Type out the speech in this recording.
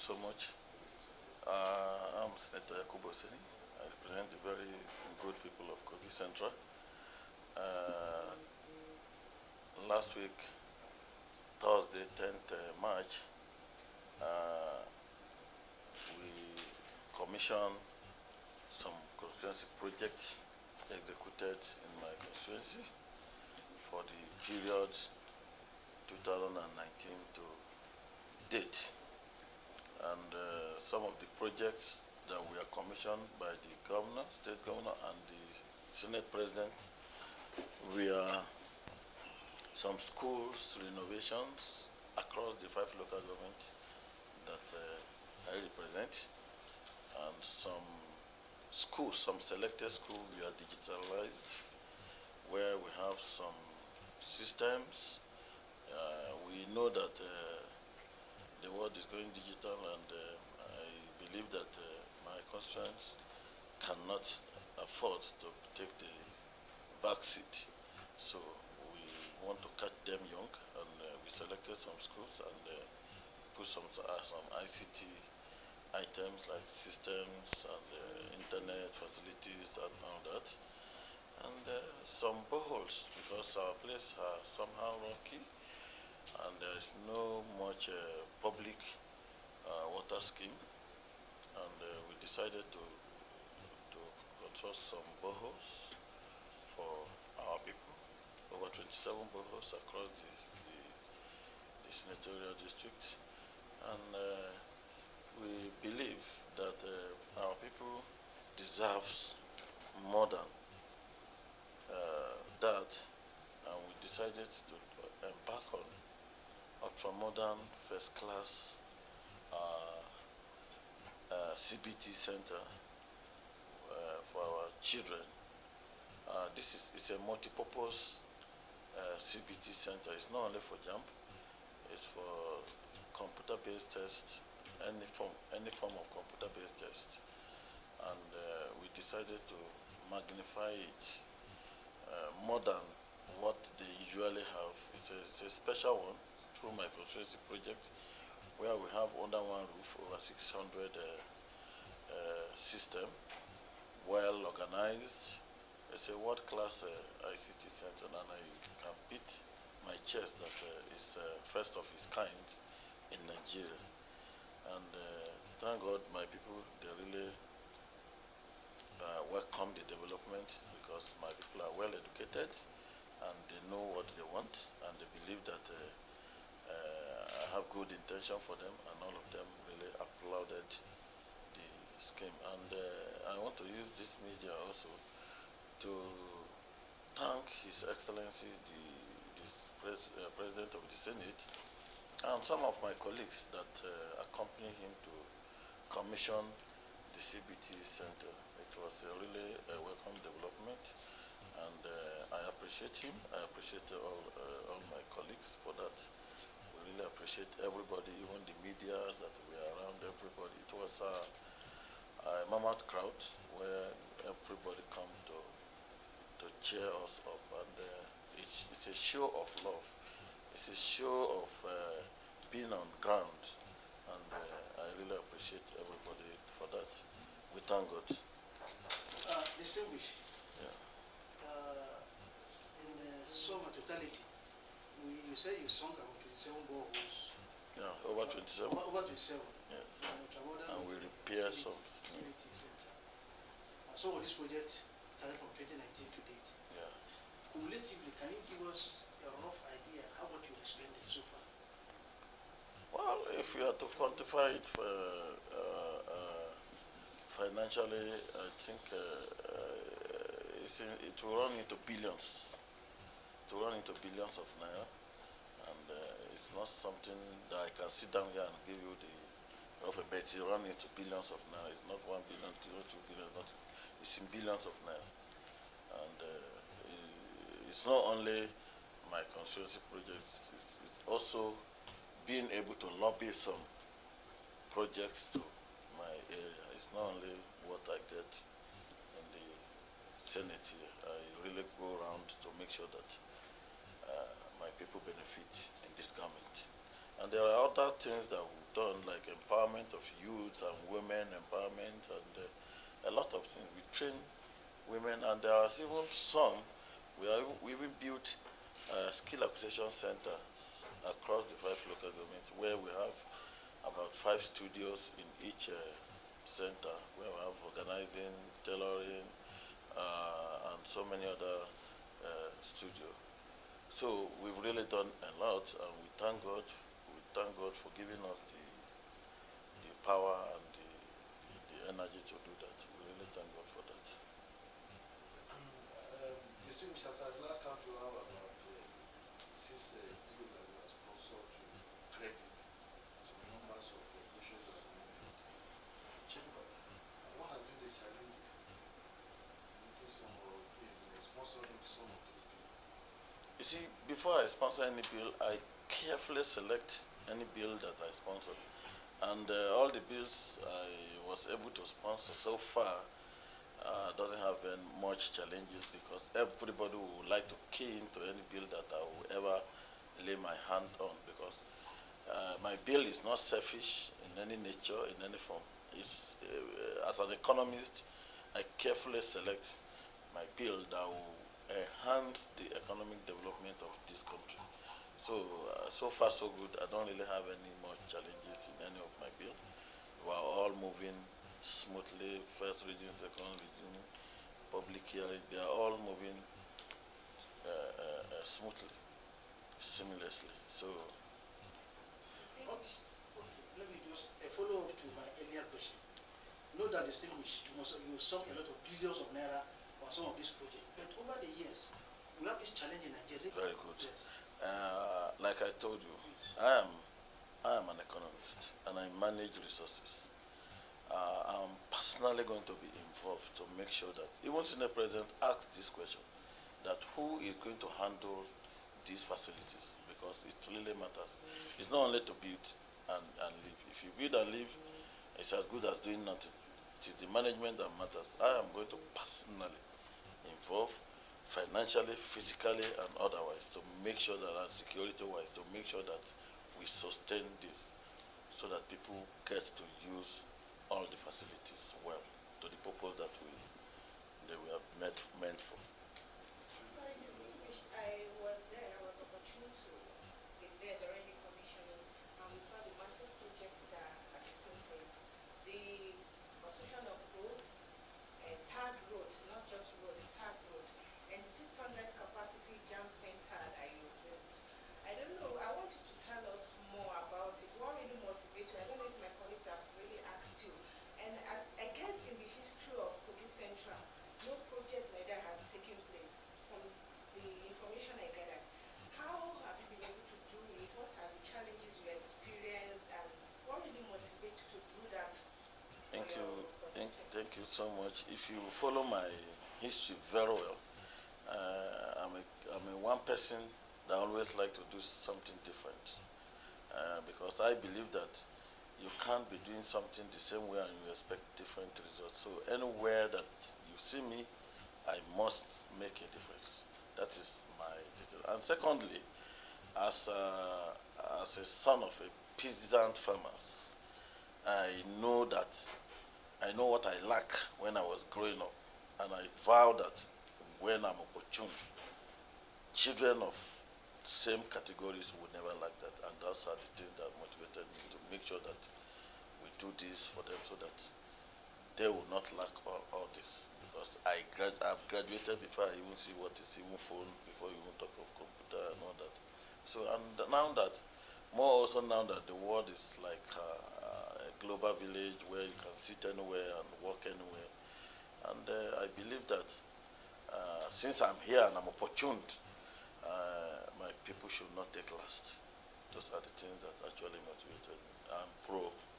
so much. I'm Senator Yakubu Oseni. I represent the very good people of Kogi Central. Last week, Thursday, 10th March, we commissioned some constituency projects executed in my constituency for the period 2019 to date. And some of the projects that we are commissioned by the governor, state governor, and the Senate president, we are some schools renovations across the 5 local governments that I represent, and some schools, some selected schools we are digitalized, where we have some systems. We know that the world is going digital, and I believe that my constituents cannot afford to take the back seat. So we want to catch them young, and we selected some schools and put some ICT items like systems and internet facilities and all that. And some boreholes, because our place are somehow rocky, and there is no much public water scheme, and we decided to construct some boreholes for our people, over 27 boreholes across the senatorial district. And we believe that our people deserves more than that, and we decided to embark on ultra-modern, first-class CBT center for our children. This is a multi-purpose CBT center. It's not only for JAMB, it's for computer-based tests, any form of computer-based test. And we decided to magnify it more than what they usually have. It's a special one through my constituency project, where we have under one roof over 600 system, well organized. It's a world-class ICT center, and I can beat my chest that it's first of its kind in Nigeria. And thank God my people, they really welcome the development, because my people are well educated and they know what they want, and they believe that I have good intention for them, and all of them really applauded the scheme. And I want to use this media also to thank His Excellency the President of the Senate, and some of my colleagues that accompanied him to commission the CBT Center. It was a really welcome development, and I appreciate him. I appreciate all my colleagues for that. We really appreciate everybody, even the media that we are around, everybody. It was a mammoth crowd where everybody come to cheer us up, and it's a show of love. It's a show of being on ground, and I really appreciate everybody for that. We thank God. Distinguished. Yeah. In the sum of totality, you say you sunk about 27 boreholes. Yeah, over 27. Over 27. Yeah. And we repair some. CBT Center. Some of these projects started from 2019 to date. Yeah. Cumulatively, can you give us a rough idea how much you've expended so far? Well, if we are to quantify it financially, I think it will run into billions. It will run into billions of naira, and it's not something that I can sit down here and give you the rough bet. It will run into billions of naira. It's not 1 billion, 2 billion, it's in billions of naira. And it's not only my constituency projects, it's also being able to lobby some projects to my area. It's not only what I get in the Senate here. I really go around to make sure that my people benefit in this government. And there are other things that we've done, like empowerment empowerment of youth and women empowerment and a lot of things. We train women, and there are even some. We even built skill acquisition centers across the 5 local governments, where we have about 5 studios in each center, where we have organizing, tailoring, and so many other studios. So we've really done a lot, and we thank God. We thank God for giving us the power and the energy to do that. We really thank God for that. Distinguished, as I last time to have about 6 people that were sponsored to credit some numbers of questions that we have the chamber. What have been the challenges in some of the sponsoring some of these bills? You see, before I sponsor any bill, I carefully select any bill that I sponsor. And all the bills I was able to sponsor so far doesn't have much challenges, because everybody would like to key into any bill that I will ever lay my hand on, because my bill is not selfish in any nature, in any form. It's, as an economist, I carefully select my bill that will enhance the economic development of this country. So, so far so good. I don't really have any much challenges in any of my bills. We are all moving smoothly. First reading, second reading, public hearing, they are all moving smoothly, seamlessly. So, Okay, let me just a follow-up to my earlier question. Know that distinguished, you sunk a lot of billions of naira on some of these projects, but over the years, we have this challenge in Nigeria. very good. Yes. Like I told you, I am an economist and I manage resources. I'm personally going to be involved to make sure that even Senate President asked this question, that who is going to handle these facilities, because it really matters. It's not only to build and live. If you build and live, it's as good as doing nothing. It is the management that matters. I am going to personally involve financially, physically, and otherwise to make sure that, and security-wise, to make sure that we sustain this, so that people get to use all the facilities well to the purpose that they were meant for. Sorry, distinguished, I was there. I was opportune to be there during the commissioning. We saw the massive projects that are taking place. The construction of roads, tarred roads, not just roads, tarred roads, and the 600 capacity jam center that you built. I don't know. I want you to tell us more about it. What really motivates you? I don't know if my colleagues have really asked you. And I guess in the history of Kogi Central, no project like that has taken place. From the information I gathered, how have you been able to do it? What are the challenges you experienced, and what really motivates you to do that? Thank you. Thank you so much. If you follow my history very well, I'm a one person that always like to do something different, because I believe that you can't be doing something the same way and you expect different results. So anywhere that you see me, I must make a difference. That is my decision. And secondly, as a son of a peasant farmers, I know what I lack when I was growing up, and I vow that when I'm opportune, children of same categories would never lack that, and those are the things that motivated me to make sure that we do this for them, so that they will not lack all this. Because I've graduated before I even see what is even phone, before you even talk of computer and all that. So, and now that the world is like a global village where you can sit anywhere and work anywhere, and I believe that since I'm here and I'm opportuned, my people should not take last. Those are the things that actually motivated me. I'm pro